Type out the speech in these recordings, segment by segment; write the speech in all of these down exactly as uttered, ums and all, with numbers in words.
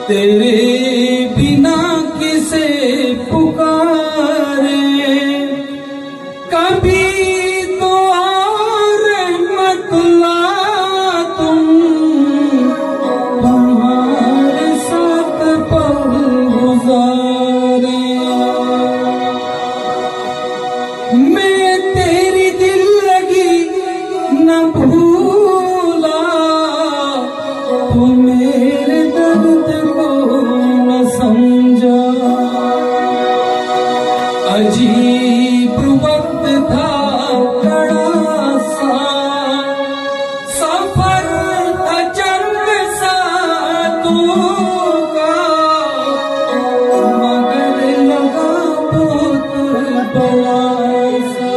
तेरे बिना किसे पुकारे, कभी तो रहमतुल्लाह तुम तुम्हारे साथ पल गुजारे। मैं तेरी दिल लगी न भूला, तू मेरे दर्द को न समझा। अजीब वक्त था बड़ा सा, सफर था चंद सातों का, मगर लगा बहुत बड़ा सा।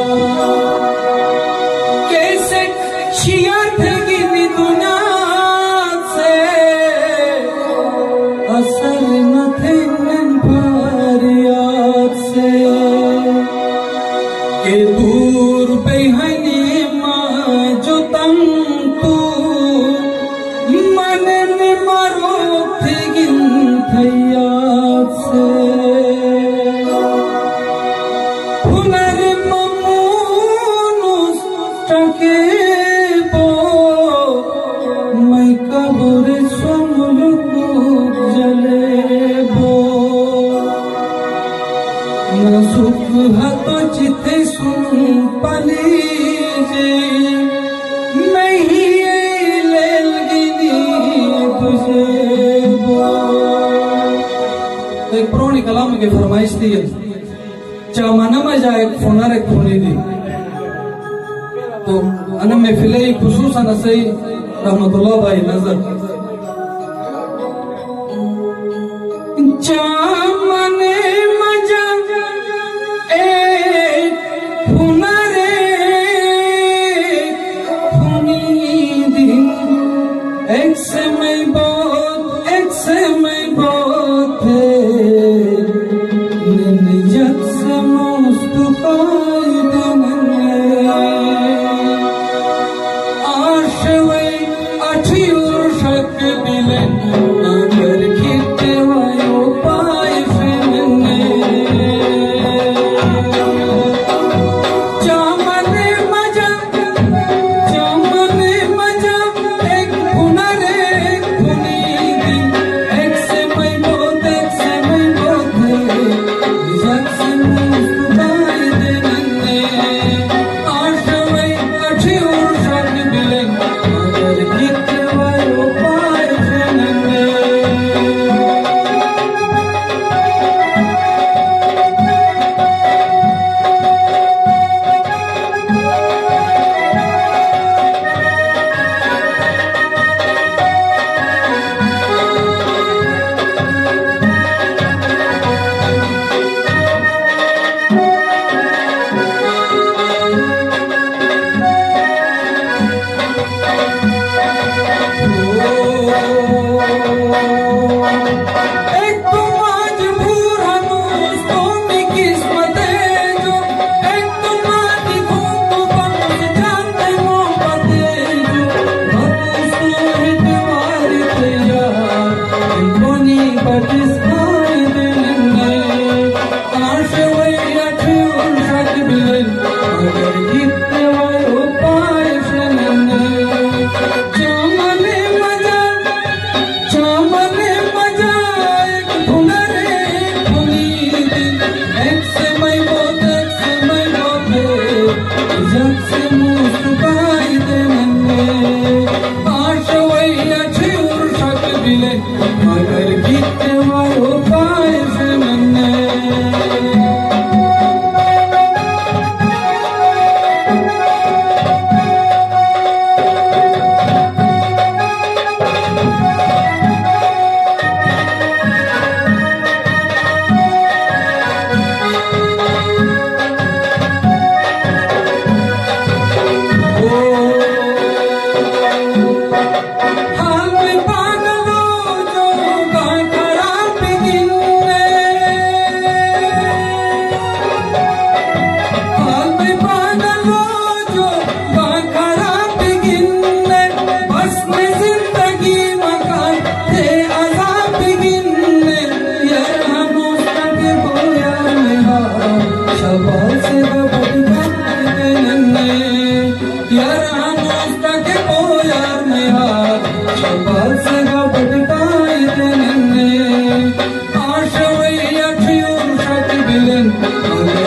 कैसे छिया थे गिनी दुनिया से, असर न थे फरियाद से। के दूर बेहने माँ जो तम तू, मन ने मारो थे गिन थैयाद से। हुनर ममूनुस टके बो, मैं कब्र स्वमुलकु जले बो। न सुख हतो चिते सुन पलीजे, नहीं लेल गिनी तुझे बो। एक पुरानी कलाम की फरमाइश थी, चामाना में जाए फोनार एक फोनी दी, तो अन में फिले खुसूसन असई रहमतुल्लाह भाई नजर। चामने मजा एक फुनरे फुनी दिन, एक से मैं बहुत एक से मैं बहुत थे, निजत से मुस्तुकाई दिनने। आशवे अठियोर शक बिले, अगर खिते वायो पाए फिरने। चामने मजा चामने मजा एक फुनरे एक फुनी दिन, एक से मैं बहुत एक से मैं बहुत थे, निजत से मुस्कुराए दिनने। आशवे अठियोर शक बिले, अगर खिते वायो पाए फिरने। एक तो मजबूर हनूस तुम्ही किस्मते जो, एक तो माटी घूमतो बंद जानते मोहब्बते जो। बतूस हित वाली तेरा कोनी बटिस खाई दिलने। आशवे अठियोर शक बिले, अगर खिते वायो पाए फिरने। चामने मजा चामने मजा एक फुनरे फुनी दिन, एक से मैं बहुत एक से मैं बहुत थे, इज्जत से मुस्कुराई दिनने। आशवे अठियोर शक बिले, अगर खिते वायो पाए फिरने। हाल में पागलों जो गाय खराब गिनने, आगे